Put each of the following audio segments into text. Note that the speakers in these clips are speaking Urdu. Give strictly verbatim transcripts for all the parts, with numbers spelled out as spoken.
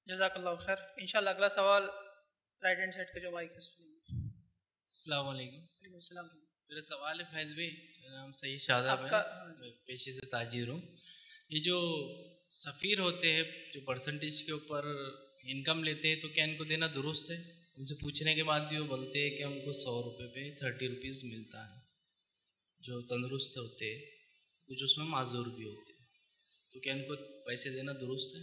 جزاک اللہ خیر. انشاءاللہ اگلا سوال رائٹ ہینڈ سائڈ کا جو مائک ہے. السلام علیکم. وعلیکم السلام. میرا سوال ہے فیض بھائی، میرا نام سید شاداب ہے، پیشے سے تاجر ہوں. یہ جو سفیر ہوتے ہیں جو پرسنٹیج کے اوپر انکم لیتے ہیں تو کیا ان کو دینا درست ہے؟ ان سے پوچھنے کے بعد بھی وہ بولتے ہیں کہ ہم کو سو روپے پہ تھرٹی روپیز ملتا ہے. جو تندرست ہوتے ہیں کچھ اس میں معذور بھی ہوتے ہیں، تو کیا ان کو پیسے دینا درست ہے؟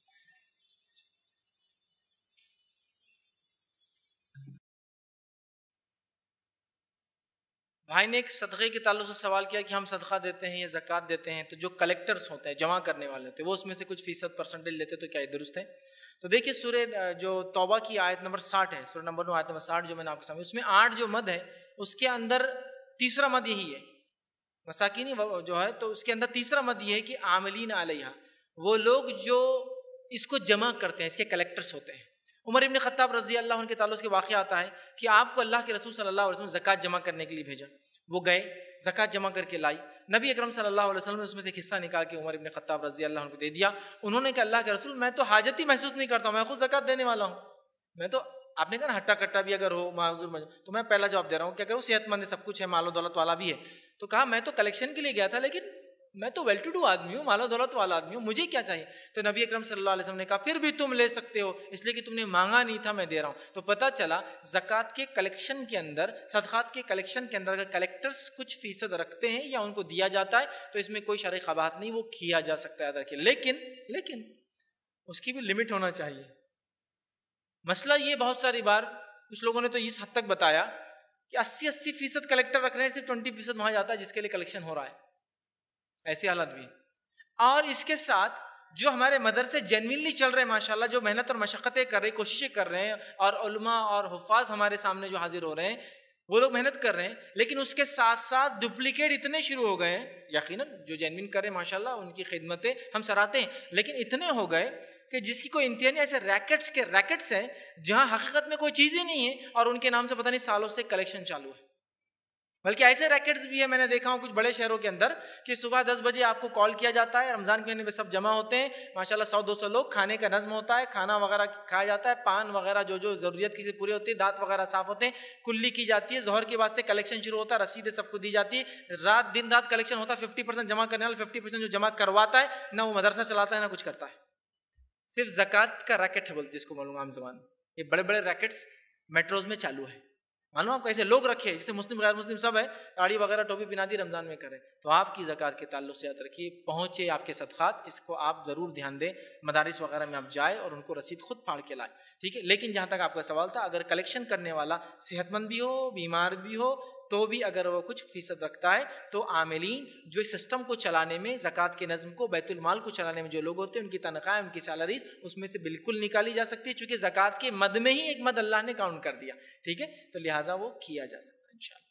بھائی نے ایک صدقے کے تعلق سے سوال کیا کہ ہم صدقہ دیتے ہیں یا زکوٰۃ دیتے ہیں تو جو کلیکٹرز ہوتے ہیں، جمع کرنے والے ہوتے ہیں، وہ اس میں سے کچھ فیصد پرسنٹیج لیتے تو کیا یہ درست ہے؟ تو دیکھیے سورہ جو توبہ کی آیت نمبر ساٹھ ہے، سورہ نمبر نو آیت نمبر ساٹھ جو میں نے آپ کے سامنے، اس میں آٹھ جو مد ہے اس کے اندر تیسرا مد یہی ہے، مساکینی جو ہے تو اس کے اندر تیسرا مد یہ ہے کہ عاملین علیہا، وہ لوگ جو اس کو جمع کرتے ہیں، اس کے کلیکٹرز ہوتے ہیں. عمر ابن خطاب رضی اللہ عنہ کے تعلق سے واقعہ آتا ہے کہ آپ کو اللہ کے رسول صلی اللہ علیہ وسلم زکوٰۃ جمع کرنے کے لیے بھیجا. وہ گئے زکوٰۃ جمع کر کے لائی، نبی اکرم صلی اللہ علیہ وسلم نے اس میں سے ایک حصہ نکال کے عمر ابن خطاب رضی اللہ عنہ کو دے دیا. انہوں نے کہا اللہ کے رسول میں تو حاجت ہی محسوس نہیں کرتا ہوں، میں خود زکوٰۃ دینے والا ہوں. میں تو آپ نے کہا نا ہٹا کٹا بھی اگر ہو معذور، تو میں پہلا جواب دے رہا ہوں کہ اگر وہ صحت مند ہے، سب کچھ ہے، مال و دولت والا بھی ہے، تو کہا میں تو کلیکشن کے لیے گیا تھا لیکن میں تو ویل ٹو ڈو آدمی ہوں، مال و دولت والا آدمی ہوں، مجھے کیا چاہیے؟ تو نبی اکرم صلی اللہ علیہ وسلم نے کہا پھر بھی تم لے سکتے ہو، اس لیے کہ تم نے مانگا نہیں تھا، میں دے رہا ہوں. تو پتہ چلا زکوٰۃ کے کلیکشن کے اندر، صدقات کے کلیکشن کے اندر اگر کلیکٹرز کچھ فیصد رکھتے ہیں یا ان کو دیا جاتا ہے تو اس میں کوئی شرعی قباحت نہیں، وہ کیا جا سکتا ہے ادا کیا، لیکن لیکن اس کی بھی لمٹ ہونا چاہیے. مسئلہ یہ بہت ساری بار کچھ لوگوں نے تو اس حد تک بتایا کہ اسی اسی فیصد کلیکٹر رکھ رہے ہیں، صرف ٹوینٹی فیصد وہاں جاتا ہے جس کے لیے کلیکشن ہو رہا ہے. ایسی حالت بھی. اور اس کے ساتھ جو ہمارے مدرسے جینوینلی چل رہے ہیں ماشاءاللہ، جو محنت اور مشقتیں کر رہے ہیں، کوششیں کر رہے ہیں، اور علماء اور حفاظ ہمارے سامنے جو حاضر ہو رہے ہیں وہ لوگ محنت کر رہے ہیں، لیکن اس کے ساتھ ساتھ ڈپلیکیٹ اتنے شروع ہو گئے ہیں. یقیناً جو جینوین کر رہے ہیں ماشاءاللہ ان کی خدمتیں ہم سراہتے ہیں، لیکن اتنے ہو گئے کہ جس کی کوئی انتہا نہیں. ایسے ریکٹس کے ریکٹس ہیں جہاں حقیقت میں کوئی چیز ہی نہیں ہے اور ان کے نام سے پتہ نہیں سالوں سے کلیکشن چالو ہے. بلکہ ایسے ریکٹس بھی ہیں، میں نے دیکھا ہوں کچھ بڑے شہروں کے اندر کہ صبح دس بجے آپ کو کال کیا جاتا ہے، رمضان کے مہینے میں سب جمع ہوتے ہیں ماشاءاللہ، سو دو سو لوگ، کھانے کا نظم ہوتا ہے، کھانا وغیرہ کھایا جاتا ہے، پان وغیرہ جو جو ضروریت کی سے پوری ہوتی ہے، دانت وغیرہ صاف ہوتے ہیں، کلی کی جاتی ہے، ظہر کے بعد سے کلیکشن شروع ہوتا ہے، رسیدیں سب کو دی جاتی ہے، رات دن رات کلیکشن ہوتا ہے. ففٹی پرسینٹ جمع کرنے والا ففٹی پرسینٹ جو جمع کرواتا ہے نہ وہ مدرسہ چلاتا ہے نہ کچھ کرتا ہے. صرف زکوٰۃ کا ریکٹ ہے بولتے اس کو معلوم عام زبان میں. یہ بڑے بڑے ریکٹس میٹروز میں چالو ہے، معلوم آپ کو ایسے لوگ رکھے جیسے مسلم غیر مسلم سب ہے، داڑھی وغیرہ ٹوپی پہنا دی رمضان میں کرے. تو آپ کی زکوٰۃ کے تعلق سے یاد رکھیے پہنچے آپ کے صدقات، اس کو آپ ضرور دھیان دیں. مدارس وغیرہ میں آپ جائیں اور ان کو رسید خود پھاڑ کے لائیں، ٹھیک ہے. لیکن جہاں تک آپ کا سوال تھا، اگر کلیکشن کرنے والا صحت مند بھی ہو، بیمار بھی ہو، تو بھی اگر وہ کچھ فیصد رکھتا ہے تو عاملین جو اس سسٹم کو چلانے میں، زکوٰۃ کے نظم کو، بیت المال کو چلانے میں جو لوگ ہوتے ہیں، ان کی تنخواہ، ان کی سیلریز اس میں سے بالکل نکالی جا سکتی ہے، چونکہ زکوٰۃ کے مد میں ہی ایک مد اللہ نے کاؤنٹ کر دیا، ٹھیک ہے. تو لہٰذا وہ کیا جا سکتا ہے انشاءاللہ.